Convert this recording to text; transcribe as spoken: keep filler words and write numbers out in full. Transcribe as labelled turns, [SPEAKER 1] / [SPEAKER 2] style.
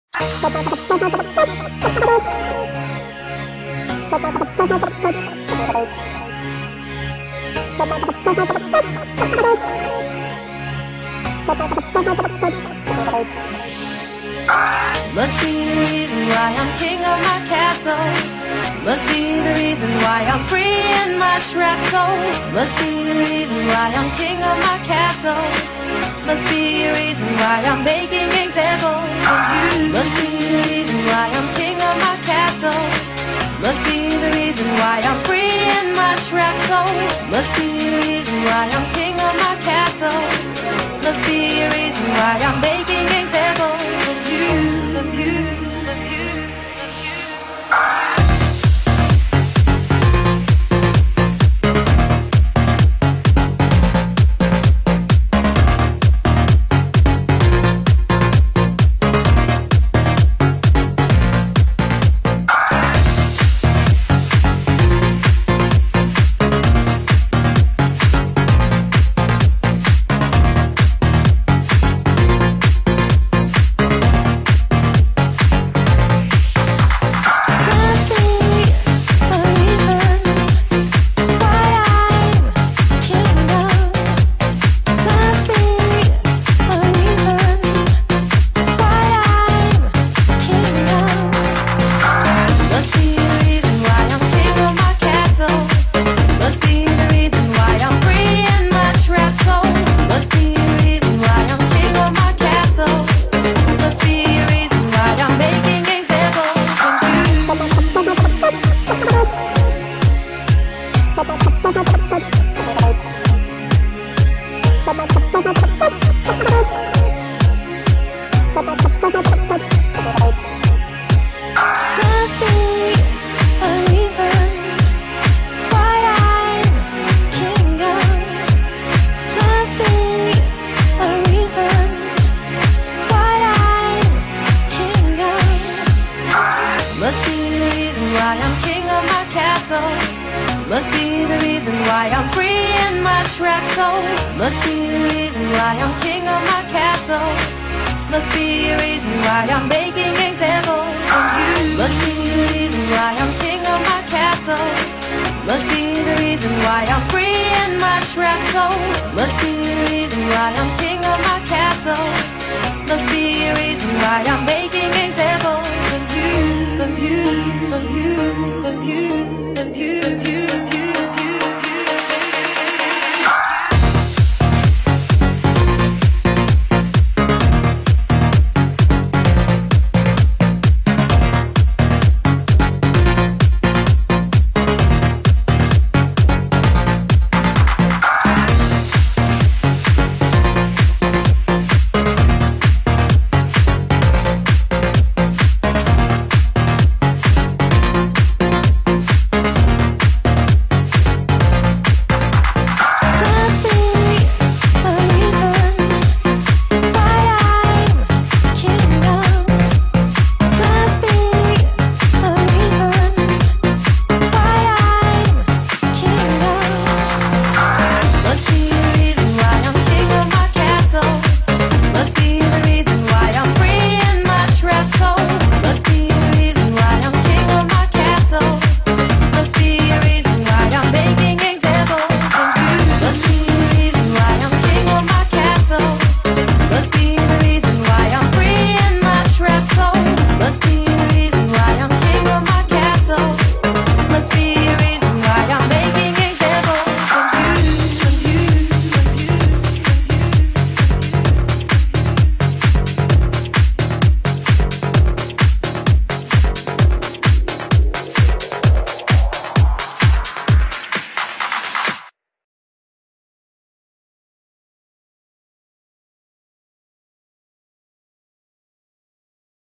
[SPEAKER 1] Must be the reason why I'm king of my castle. Must be the reason why I'm free in my trapped soul. Must be the reason why I'm king of my castle. Must be the reason why I'm making examples of you. Must be the reason why I'm king of my castle. Must be the reason why I'm free in my trapped soul. Must be the reason why I'm king of my castle. Must be the reason why I'm making examples of you, of you, of you, of you. Must be the reason why I'm free in my trapped soul. Must be the reason why I'm king of my castle. Must be the reason why I'm making examples of you. Must be the reason why I'm king of my castle. Must be the reason why I'm free in my trapped soul. Must be the reason why I'm king of my castle. Must be